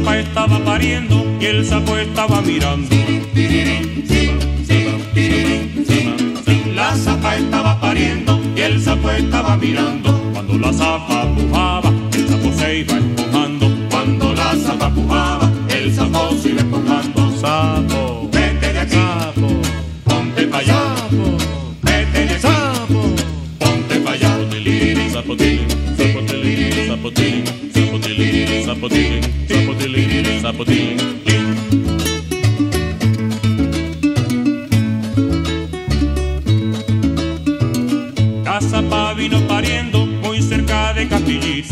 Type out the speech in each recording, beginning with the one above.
zapa estaba pariendo y el sapo estaba mirando. La zapa estaba pariendo y el sapo estaba mirando. Cuando la zapa pujaba, el sapo se iba empujando. Cuando la zapa pujaba, el sapo se iba empujando. Sapo, vete de aquí, sapo, ponte pa' allá. Sapo, vete de aquí, sapo, ponte pa' allá. Zapotilín, zapotilín, zapotilín, zapotilín, zapotilín, zapotilín, zapotilín. La zapa vino pariendo muy cerca de Castillito.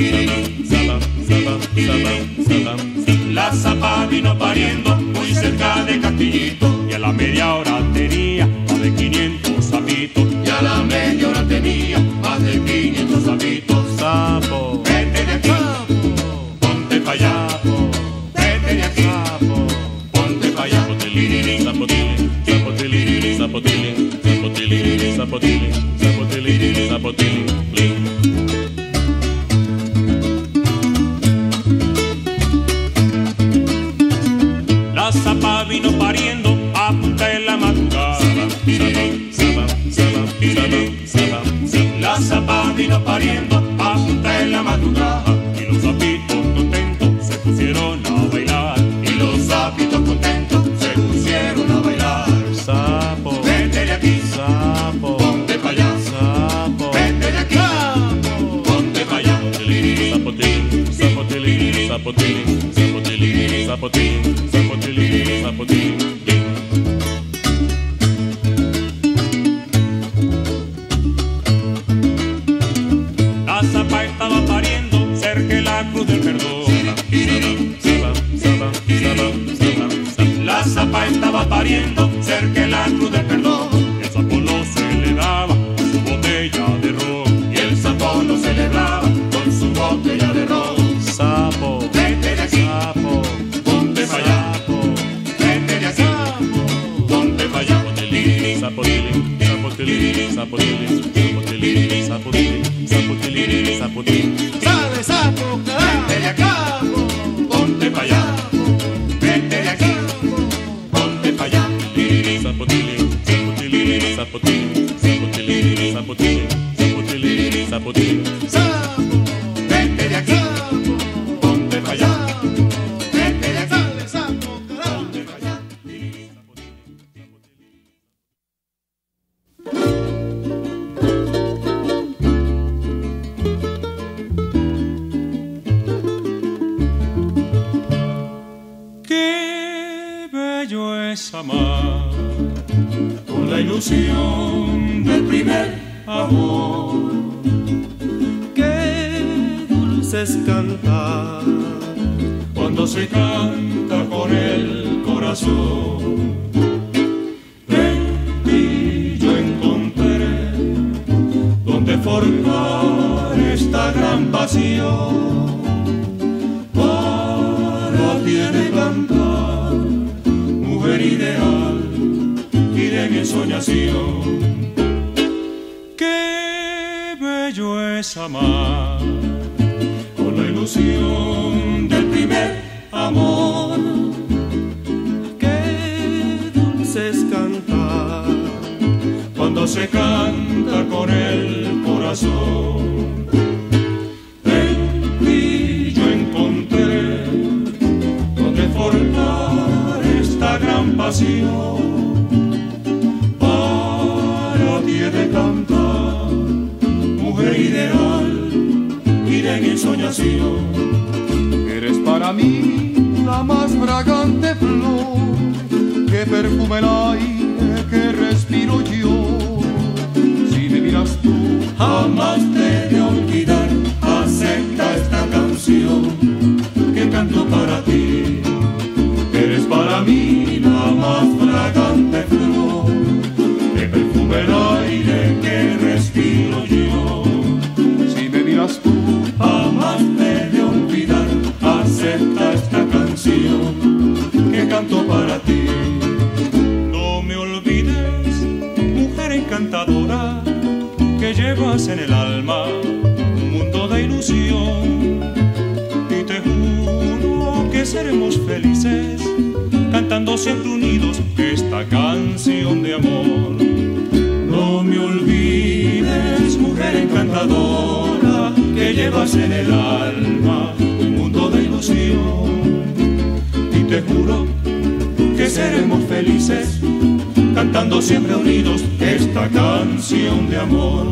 La zapa vino pariendo muy cerca de Castillito. Y a la media hora tenía más de 500 sapitos. Y a la media hora tenía más de 500 sapitos. Sapo, vete de aquí, sapo, ponte pa' allá. Sapo, vete de aquí, sapo, ponte pa' allá. Zapotilín, zapotilín, zapotilín, zapotilín, zapotilín, zapotilín, zapotilín, zapotilín. La zapa vino pariendo a punta de la madrugada. La zapa vino pariendo a punta de la madrugada. Y los sapitos contentos se pusieron a bailar. Y los sapitos contentos se pusieron a bailar. Sapo, vete de aquí, sapo, ponte pa' allá. Sapo, vete de aquí, sapo, ponte pa' allá. Zapotilín, zapotilín, zapotilín, zapotilín, zapotilín, zapotilín, zapotilín. La zapa estaba pariendo cerca de la cruz del perdón. La zapa estaba pariendo cerca de la cruz del perdón. El sapo lo celebraba con su botella de ron. Y el sapo lo celebraba con su botella de ron. Sapo, vete de aquí, sapo, ponte pa' allá. Vete de aquí, sapo, ponte pa' allá. Zapotilín, zapotilín, zapotilín, zapotilín, zapotilín, zapotilín, zapotilín. Sale sapo, carajo, vete de acá, ponte pa' allá. Vete de aquí, ponte pa' allá. Zapotilín, zapotilín, zapotilín, zapotilín, zapotilín, zapotilín, zapotilín. sapo, Vete de aquí, ponte pa' allá. Vete de aquí, sale sapo, carajo. ponte pa' allá. Qué bello es amar con la ilusión del primer amor. Qué dulce es cantar Cuando se canta con el corazón. En ti yo encontré donde forjar esta gran pasión. Para ti he de cantar, mujer ideal y de mi ensoñación. Qué bello es amar con la ilusión del primer amor. Qué dulce es cantar Cuando se canta con el corazón. En ti yo encontré donde forjar esta gran pasión. Para ti he de cantar, mujer ideal y de mi ensoñación. Eres para mí la más fragante flor que perfuma el aire que respiro yo. Si me miras tú, Jamás te de olvidar, acepta esta canción que canto para ti. Eres para mí la más fragante flor que perfume el aire que respiro yo. si me miras tú, Jamás te de olvidar, acepta esta canción que canto para ti. No me olvides, mujer encantadora, que llevas en el alma un mundo de ilusión. Y te juro que seremos felices, cantando siempre unidos esta canción de amor. No me olvides, mujer encantadora, que llevas en el alma un mundo de ilusión. Y te juro que seremos felices, cantando siempre unidos esta canción de amor.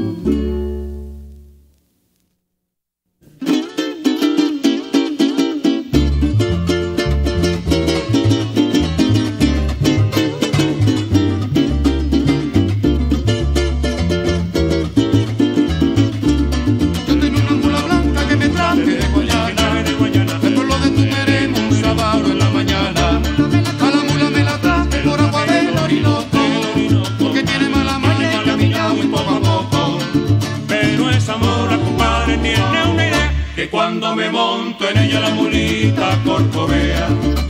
Cuando me monto en ella la mulita corcovea,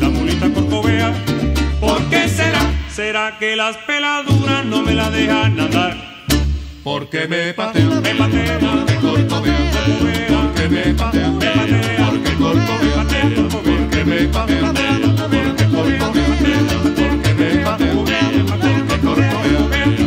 ¿por qué será? ¿Será que las peladuras no me la dejan andar? Porque me patea, me patea, porque corcovea, porque me patea, me patea, porque corcovea, porque me patea, porque corcovea, porque me patea, porque corcovea.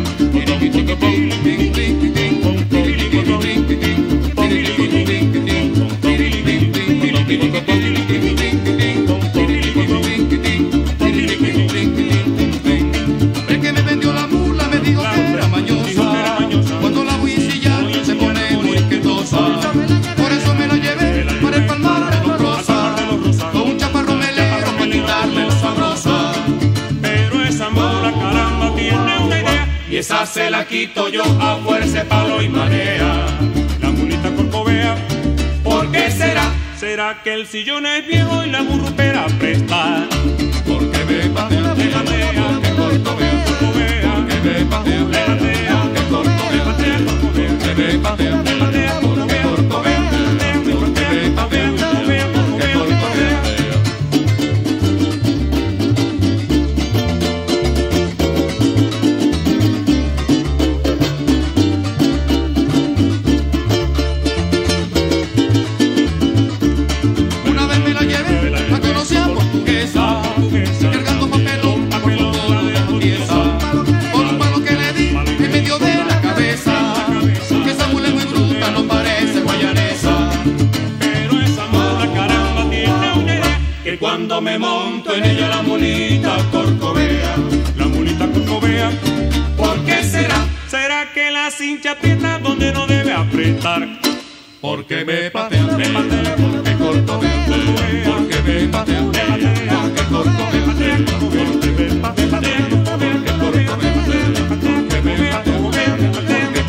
El que me vendió la mula me dijo que era mañosa. Cuando la voy a ensillar se pone muy quietosa. Por eso me la llevé para el palmar de los rosas, con un chaparro melero para quitarle lo sabrosa. Pero esa mula, caramba, tiene una idea, y esa se la quito yo a fuerza de palo y marea. La mulita corcovea, ¿por qué será? ¿Será que el sillón es viejo y la burrupera presta? Porque me patea, me patea, porque corcovea, porque me patea, me patea, porque corcovea, porque me patea, me patea, porque corcovea, porque me patea, porque corcovea. Una vez me la llevé, la conocí a portuguesa, cargando papelón por toda la pieza. Por un palo que le di, en medio de la cabeza, que esa mula es muy bruta, no parece guayanesa. Pero esa mula, caramba, tiene una idea, que cuando me monto en ella la mulita corcovea, ¿por qué será? ¿Será que la cincha aprieta donde no debe apretar? Porque me patea, me patea, porque corcovea, porque me patea, porque corcovea, porque me patea, porque corcovea, porque me patea, porque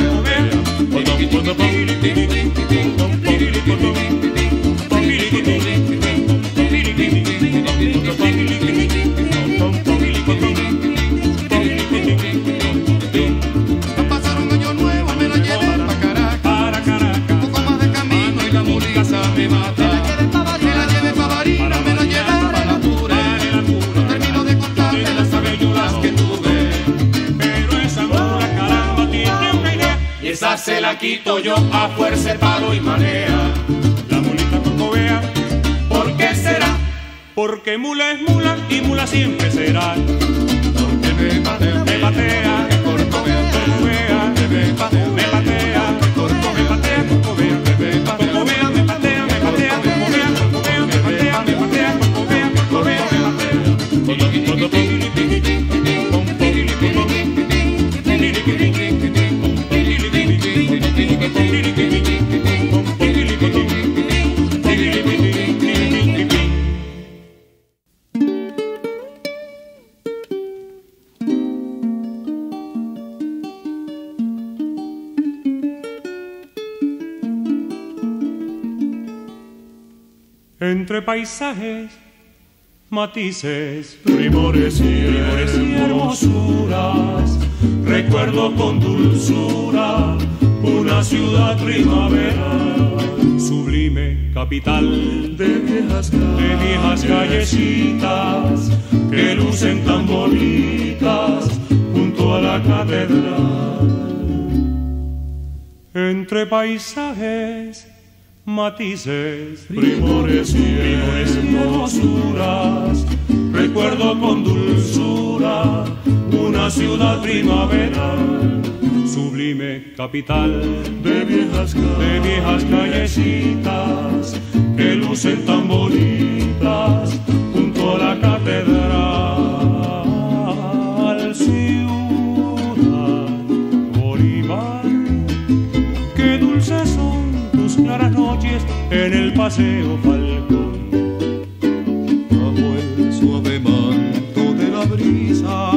a pasar un año nuevo me la llevé para Caracas, un poco más de camino y la mulita me mata. Me la llevé pa' Barinas, me la llevé pa' la Ture. No termino de contarte las aventuras que tuve. Pero esa mula, caramba, tiene una idea, y esa se la quito yo a fuerza de palo y marea. La mulita corcovea, ¿por qué será? Porque mula es mula y mula siempre será. Porque me patea, me patea, corcovea, me patea, me patea, corcovea, me patea, corcovea, me patea, corcovea, me patea, me patea, corcovea, corcovea, me patea, me patea, corcovea, corcovea, me patea. Entre paisajes, matices, primores y hermosuras, recuerdo con dulzura una ciudad primaveral, sublime capital de viejas callecitas que lucen tan bonitas junto a la catedral. Entre paisajes, matices, primores y vivió con dulzura una ciudad primaveral, sublime capital de viejas callecitas que lucen tan bonitas junto a la catedral. Ciudad Bolívar, qué dulces son tus claras noches en el paseo Falcón, bajo el suave manto de la brisa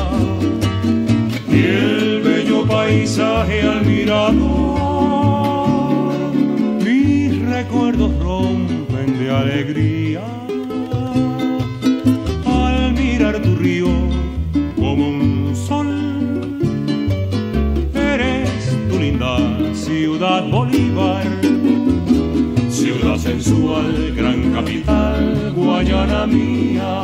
y el bello paisaje al mirador. Mis recuerdos rompen de alegría al mirar tu río como un sol. Eres tu linda ciudad Bolívar, ciudad sensual, gran capital, Guayana mía.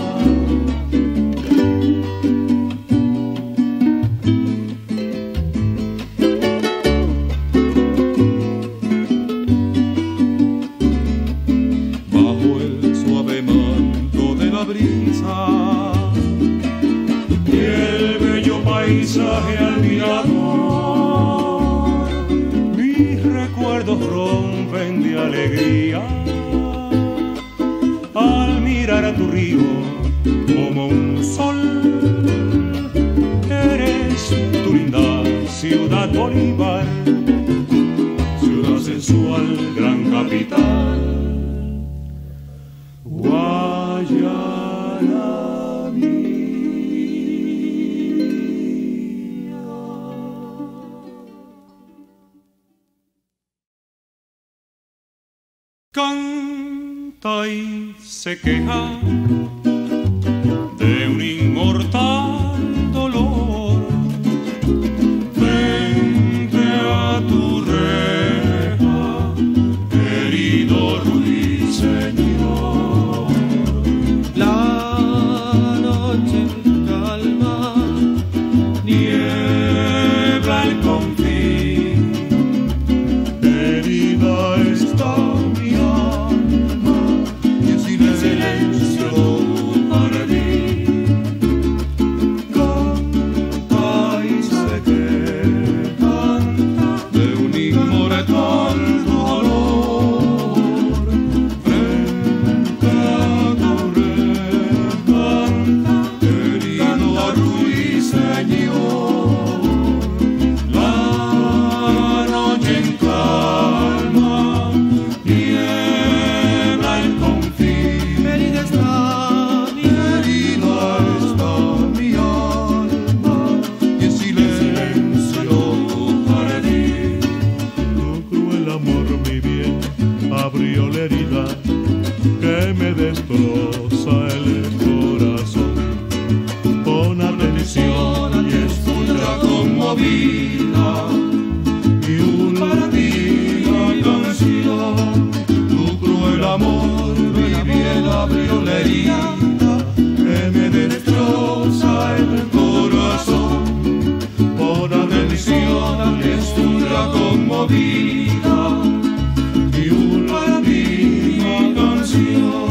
bajo el suave manto de la brisa Y el bello paisaje al mirador, mis recuerdos rompen de alegría al mirar a tu río como un sol. Eres tu linda ciudad Bolívar, ciudad sensual, gran capital, Guayana mía. Canta y se queja de un inmortal dolor frente a tu reja, querido ruiseñor. la noche calma, Niebla el confín, herida está mi alma, y en silencio tu jardín. Canta y se queja de un inmortal dolor frente a tu reja, querido ruiseñor. La noche en calma, niebla el confín, herida está mi alma, y en silencio tu jardín. Tu cruel amor, mi bien, abrió la herida que me destroza el corazón. Con atención y escucha Conmovida y una canción, tu cruel amor, mi bien abrió la herida que me destroza el corazón. Pon atención y escucha conmovida y una canción.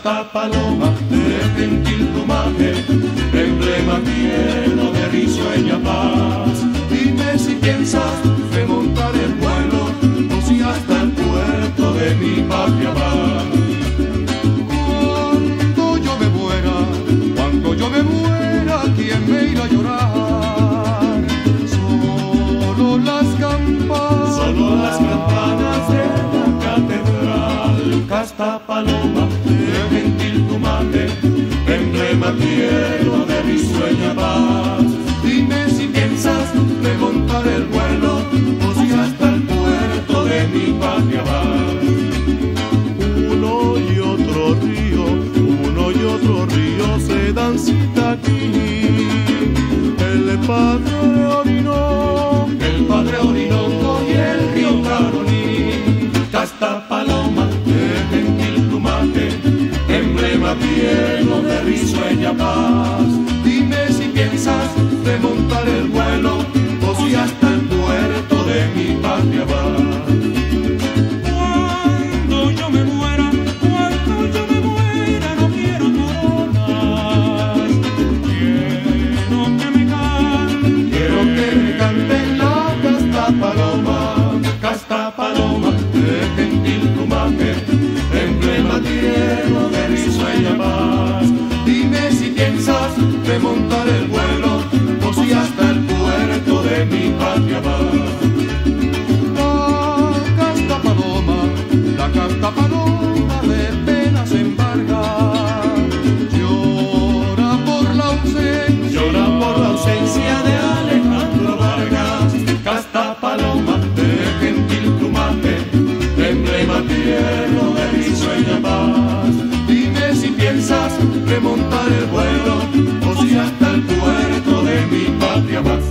casta paloma de gentil plumaje, emblema lleno de risueña paz. Dime si piensas remontar el vuelo o si hasta el puerto de mi patria vas. Cuando yo me muera, ¿quién me irá a llorar? Solo las campanas de la catedral. Casta paloma de gentil plumaje, emblema lleno de risueña paz. Dime si piensas remontar el vuelo o si hasta el puerto de mi patria vas. Uno y otro río se dan cita aquí. El Padre Orinoco y el río Caroní. Casta paloma de gentil plumaje, emblema lleno de risueña paz. Dime si piensas remontar el vuelo o si hasta el puerto de mi patria vas. Cuando yo me muera, no quiero coronas. Quiero que me canten la casta paloma de gentil plumaje, emblema lleno de risueña paz. Dime si piensas remontar el vuelo o si hasta el puerto de mi patria vas. La casta paloma de pena se embarga, llora por la ausencia de Alejandro Vargas. Casta paloma de gentil plumaje, emblema lleno de risueña paz. Dime si piensas remontar el vuelo o si hasta el puerto de mi patria vas.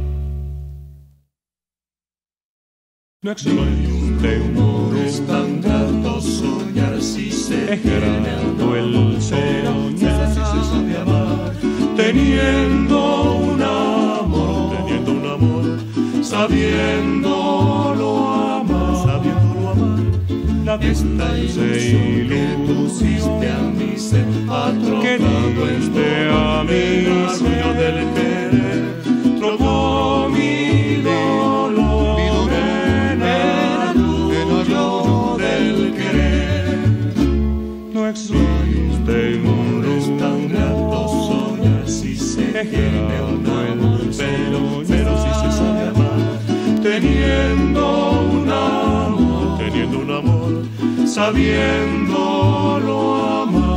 No existe un muro tan grato soñar si se grado el soñar si se sabe amar, teniendo un amor, sabiéndolo amar, esta ilusión que tú hiciste a mi ser ha trocado a mi sueño del querer, trocó mi dolor en arroyo del querer. No existe un tan grato soñar si se tiene un amor, pero si se sabe amar, teniendo un amor, sabiéndolo amar,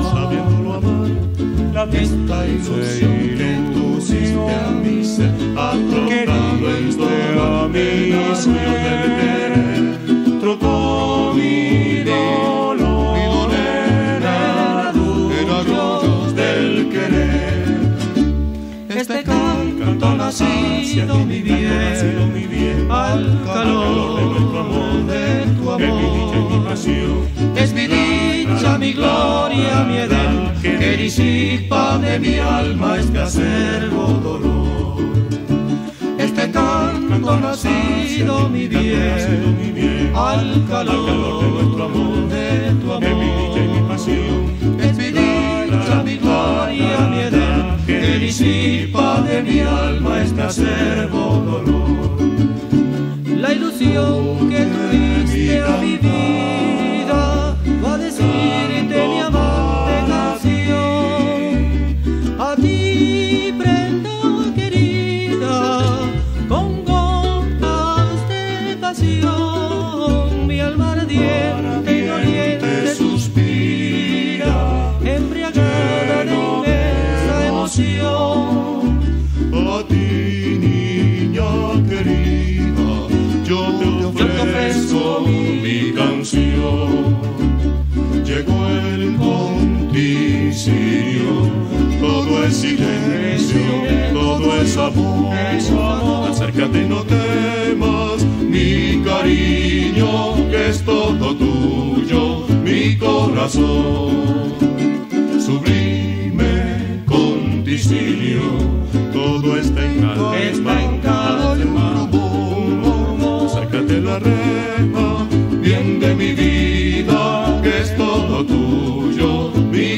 esta ilusión que tú hiciste a mi ser ha trocado a mi sueño del querer, trocó mi dolor en arroyos del querer. Este canto ha nacido mi bien, al calor de nuestro amor, de tu amor. Es mi dicha y mi pasión, es mi dicha, mi gloria, mi edén, que disipa de mi alma este acerbo dolor. Este canto ha nacido mi bien, al calor de nuestro amor, de tu amor. Es mi dicha y mi pasión, es mi dicha, mi gloria, mi edén, que disipa de mi alma este acerbo dolor. La ilusión que tú diste a mi vida va a decirte mi amante canción. A ti, prenda querida, con gotas de pasión, mi alma ardiente y doliente suspira, embriagada de inmensa emoción. A ti, niña querida, yo te ofrezco mi canción. Llegó el conticio, todo es silencio, todo es amor. Acércate y no temas, mi cariño, que es todo tuyo, mi corazón. Sublime conticio, todo está en calma. Acércate la reja, bien de mi vida, que es todo tuyo, mi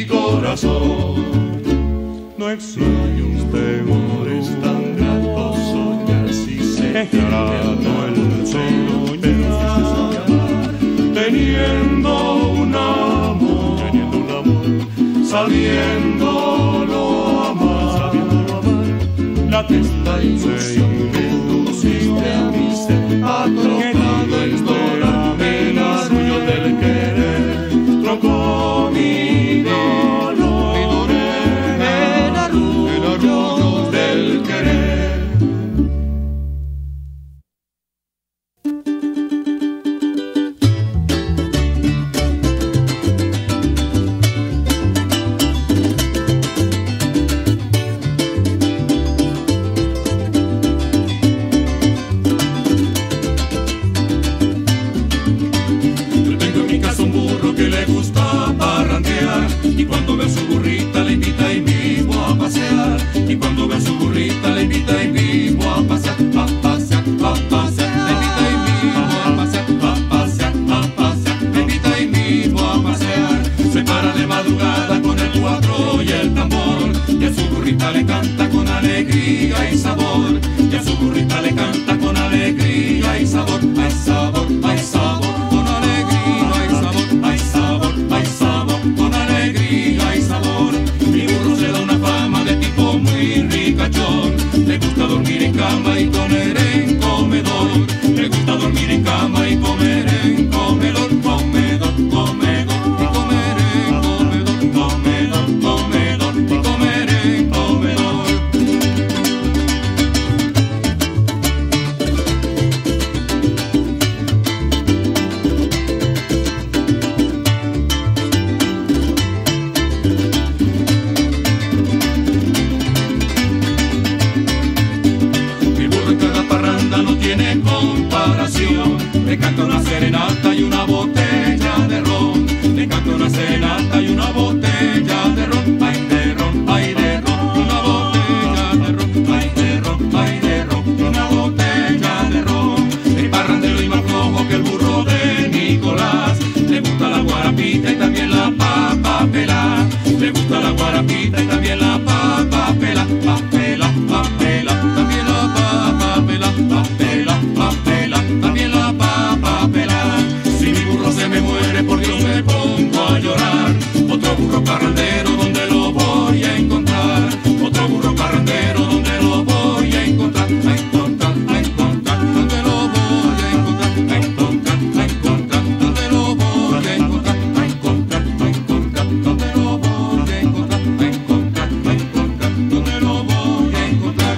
corazón. No existe amores tan gratos, soñar si se grato el soñar, teniendo un amor, sabiéndolo amar, la testa ilusión que tú pusiste a mi ser, ha trocado el dólar, el arrullo del querer, trocó mi dolor, el arrullo del querer. Y cuando ve a su burrita le invita y mismo a pasear. Y cuando ve a su burrita le invita y mismo a pasear. A pasear, a pasear. Le invita y mismo a pasear. A pasear, a pasear. Le invita y mismo a pasear. Se para de madrugada con el cuatro y el tambor. Y a su burrita le canta con alegría y sabor. Y a su burrita le canta con alegría y sabor. Hay sabor, hay sabor. Con alegría hay sabor. Hay sabor, hay sabor. Con alegría y sabor. Mi burro se da una fama de tipo muy ricachón. Le gusta dormir en cama y comer en comedor. Le gusta dormir en cama y comer en comedor. Comedor, comedor. Y comer en comedor. Comedor, comedor. Y comer en comedor. Tiene comparación, le canta una serenata y una botella de ron, le canta una serenata y una botella de ron, ay de ron, ay de ron, una botella de ron, ay de ron, ay de ron, una botella de ron. El parrandero y más flojo que el burro de Nicolás, le gusta la guarapita y también la papa pelá, le gusta la guarapita y también la papa pelá, papela, papela, también la papa pelá, papela, papela, también la papa pelá. Si mi burro se me muere, por Dios me pongo a llorar. Otro burro parrandero, ¿dónde lo voy a encontrar? Otro burro parrandero, ¿dónde lo voy a encontrar? A encontrar, a encontrar, ¿dónde lo voy a encontrar? A encontrar, a encontrar, ¿dónde lo voy a encontrar? A encontrar, a encontrar, ¿dónde lo voy a encontrar? A encontrar, a encontrar, ¿dónde lo voy a encontrar?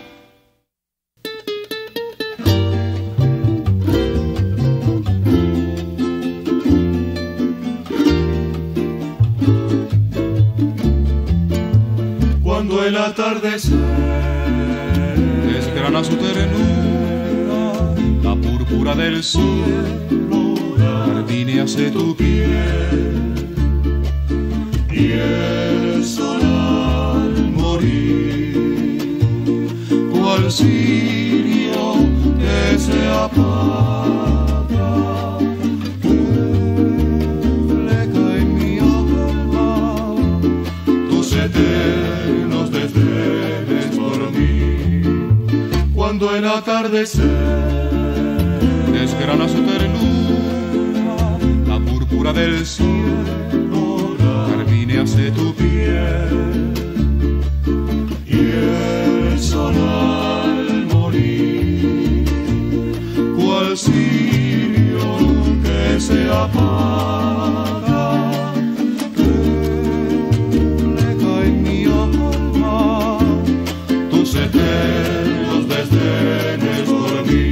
Cuando el atardecer desgrana su ternura, la púrpura del cielo jardínease tu piel, y el sol al morir, cual cirio que se apaga, refleja en mi alma tus eternos desdenes por mí. cuando el atardecer Desgrana su ternura, la púrpura del cielo jardínease tu piel, y el sol al morir, cual cirio que se apaga, refleja en mi alma tus eternos desdenes por mí.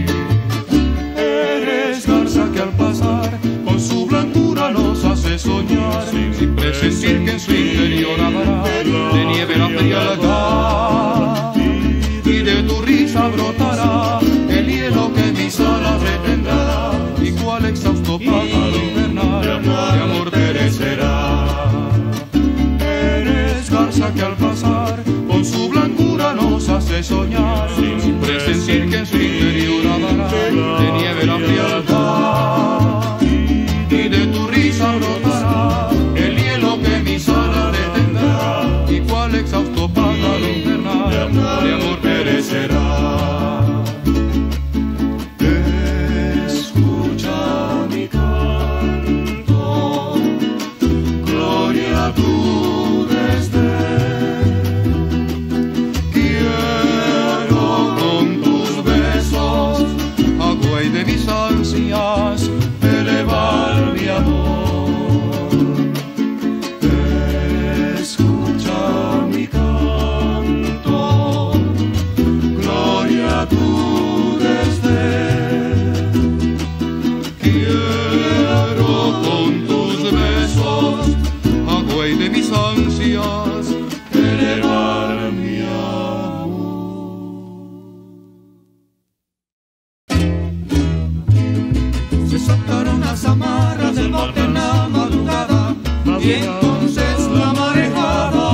Eres garza que al pasar con su blancura nos hace soñar, sin presentir que en su interior habrá de nieve la frialdad, y de tu risa brotará el hielo que mis alas retendrá, y cual exhausto pájaro invernal de amor perecerá. Eres garza que al pasar con su blancura nos hace soñar, sin presentir que en su interior habrá de nieve la frialdad, y de tu risa brotará el hielo que mis alas retendrá, quiero con tus besos, agua y de mis ansias, elevar mi amor. Se soltaron las amarras del bote en la madrugada, y entonces la marejada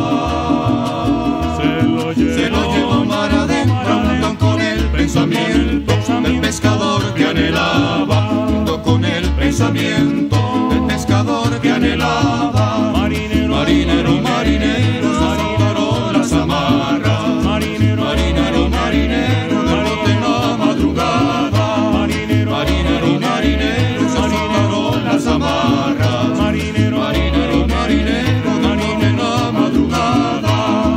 se lo llevó mar adentro, junto con el pensamiento del pescador que anhelaba, junto con el pensamiento del pescador que anhelaba. Marinero, marinero, marinero, se soltaron las amarras. Marinero, marinero, marinero, del bote en la madrugada. Marinero, marinero, marinero, se soltaron las amarras. Marinero, marinero, marinero, del bote en la madrugada.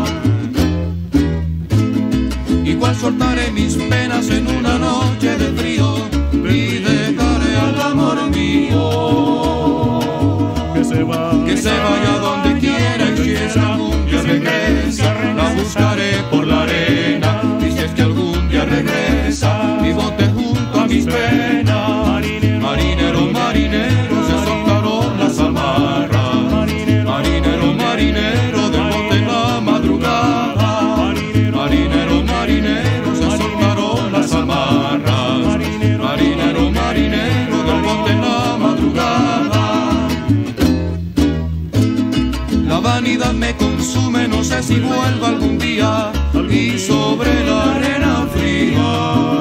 Igual soltaré mis penas en una noche de frío y dejaré al amor mío que se vaya donde quiera, y si es que algún día regresa, la buscaré por la arena. Y si es que algún día regresa, mi bote junto a mis penas. Marinero, marinero, se soltaron las amarras. Marinero, marinero, del bote en la madrugada. Marinero, marinero, se soltaron las amarras. Marinero, marinero, del bote en la madrugada. La vanidad me consume, no sé si vuelva algún día, y sobre la arena fría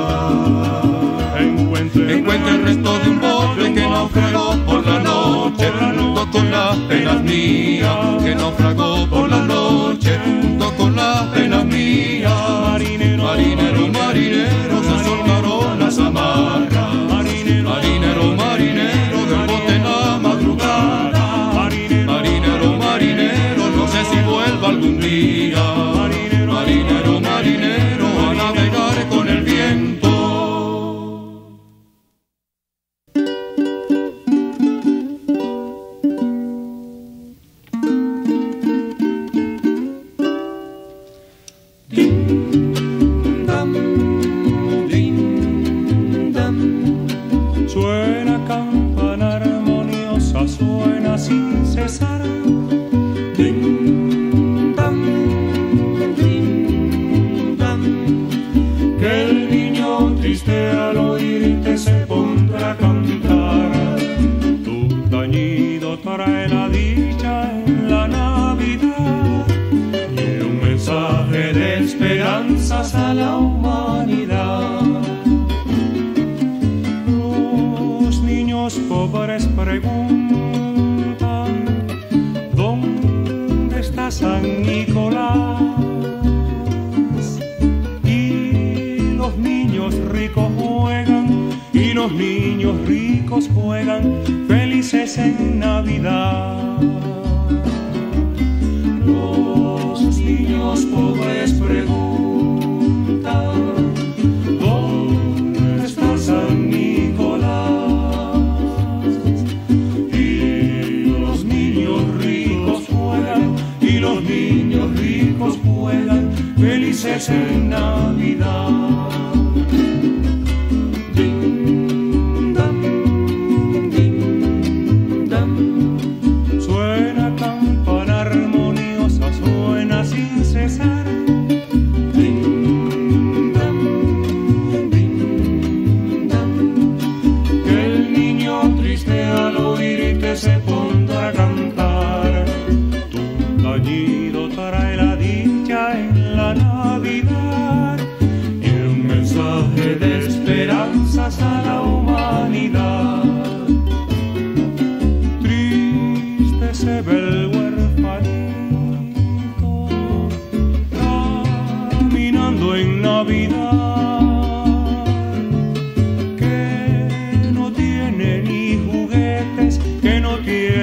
encuentre el resto de un bote que naufragó por la noche, junto con las penas mías, que naufragó por la noche, junto con las penas mías. Marinero, marinero, se soltaron las amarras. Marinero, marinero, del bote en la madrugada. Marinero, marinero, no sé si vuelva algún día. Marinero, marinero, a navegar con el viento. Suena campana armoniosa, suena sin cesar. Din, dam, din, dam. Que el niño triste al oírte se pondrá a cantar. Tu tañido trae la dicha en la Navidad y un mensaje de esperanzas a la humanidad. Los pobres preguntan: ¿dónde está San Nicolás? Y los niños ricos juegan, y los niños ricos juegan, felices en Navidad. Los niños pobres preguntan: ¿dónde está San Nicolás? Y los niños ricos juegan, felices en Navidad. Din, dam, din, dam. Suena campana armoniosa, suena sin cesar. Din, dam, din, dam. Que el niño triste al oírte se pondrá a cantar. Tañido trae la dicha en la Navidad y un mensaje de esperanzas a la humanidad. Triste se ve el huerfanito caminando en Navidad, que no tiene ni juguetes, que no tiene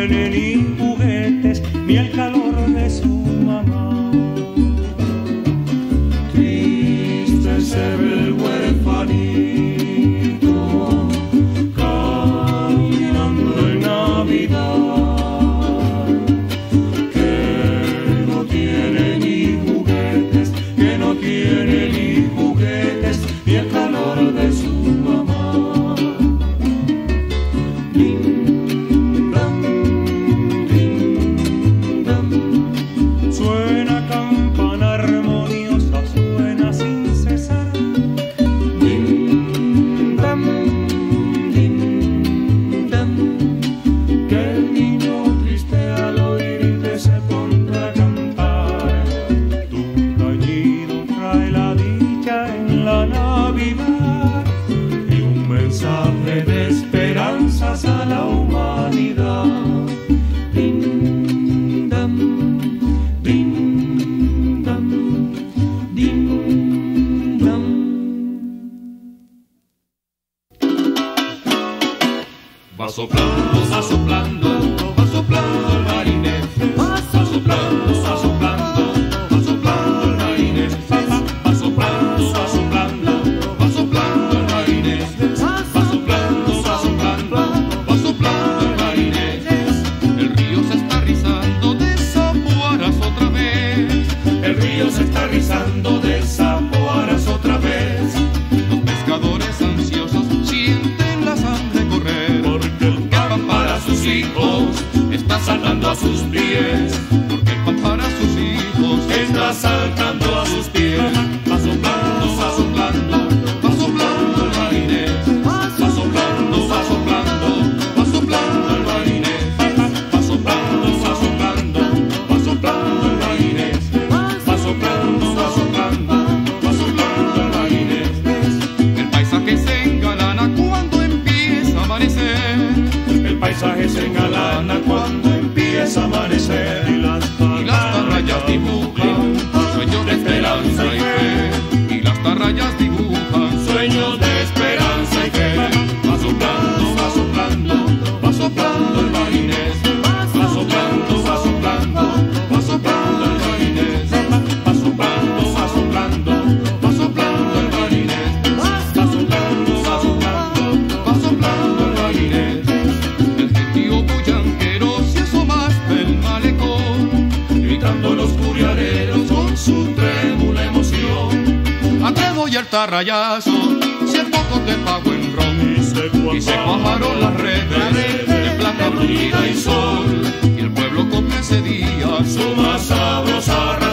Va soplando, va soplando, va soplando el marinés. Va soplando, va soplando, va soplando el marinés. Va soplando, va soplando, va soplando el marinés. Va soplando, va soplando, va soplando el marinés. El río se está rizando de Zapuaras otra vez. El río se está rizando de Zapuaras otra vez. Los pescadores ansiosos sienten la sangre correr, Porque el pan para sus hijos está saltando a sus pies. porque el pan para sus hijos Está saltando a sus pies. Va soplando, va soplando, va soplando el marinés. va soplando, va soplando, Va soplando el marinés. va soplando, va soplando, va soplando el marinés. Va soplando, va soplando, va soplando el marinés. El paisaje se engalana cuando empieza a amanecer. El paisaje se engalana cuando empieza a amanecer. Y las tarrayas dibujan sueños de esperanza y fe. Y las tarrayas dibujan Sueños de esperanza y fe. Va soplando, va soplando, va soplando el marinés. Va soplando, va soplando, Va soplando el marinés. va soplando, va soplando, Va soplando el marinés. va soplando, va soplando. Va soplando el marinés. El gentío bullanquero se asoma hasta el malecón, Gritando los curiareros con su trémula emoción. Atrevo y el tarrayazo, 100 pocos de pago en ron. Y se cuajaron las redes de plata, brillida y sol. Y el pueblo comió ese día Su más sabrosa